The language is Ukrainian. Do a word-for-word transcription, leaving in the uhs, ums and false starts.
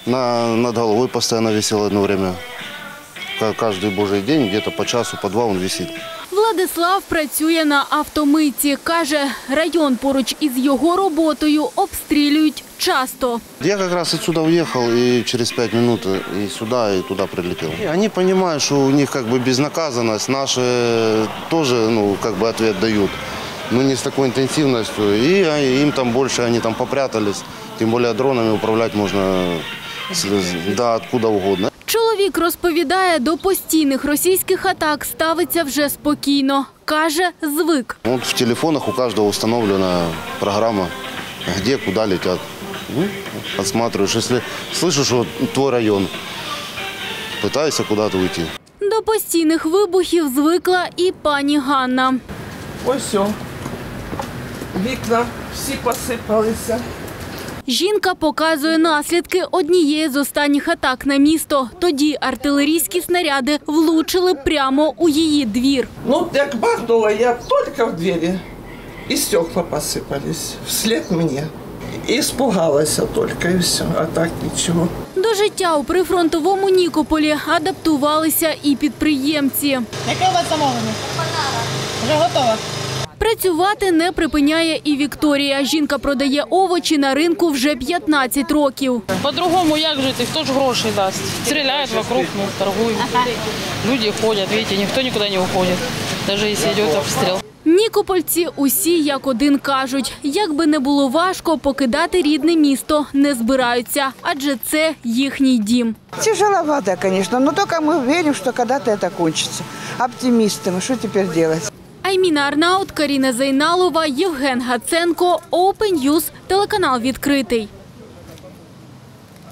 на, над головой постоянно висел одно время. Каждый божий день, где-то по часу, по два он висит. Владислав працює на автомийці. Каже, район поруч із його роботою обстрілюють часто. Я как раз отсюда уехал и через пять минут и сюда, и туда прилетел. И они понимают, что у них как бы безнаказанность, наши тоже ну, как бы ответ дают, но не с такой интенсивностью. И им там больше, они там попрятались, тем более дронами управлять можно да, откуда угодно. Чоловік розповідає, до постійних російських атак ставиться вже спокійно. Каже, звик. Вот в телефонах у каждого установлена программа, где, куда летят. Ну, отсматриваешь. Если слышишь, что твой район, пытайся куда-то уйти. До постійних вибухів звикла і пані Ганна. Ось все. Вікна всі посипалися. Жінка показує наслідки однієї з останніх атак на місто. Тоді артилерійські снаряди влучили прямо у її двір. Ну, як бахнуло, я тільки в двері, і стекла посипались вслед мені. І спугалася тільки, і все, а так нічого. До життя у прифронтовому Нікополі адаптувалися і підприємці. Яке у вас замовлення? Вже готова. Працювати не припиняє і Вікторія. Жінка продає овочі на ринку вже п'ятнадцять років. По-другому як жити? Хто ж гроші дасть? Стріляють вокруг, ну, торгують. Люди ходять, бачите, ніхто нікуди не уходить, навіть якщо йде обстріл. Нікопольці усі як один кажуть, як би не було важко, покидати рідне місто не збираються, адже це їхній дім. Тяжеловато, конечно, но только мы верим, что когда-то это кончится. Оптимисты мы, что теперь делать? Айміна Арнаут, Каріна Зайналова, Євген Гаценко, Open News, телеканал «Відкритий».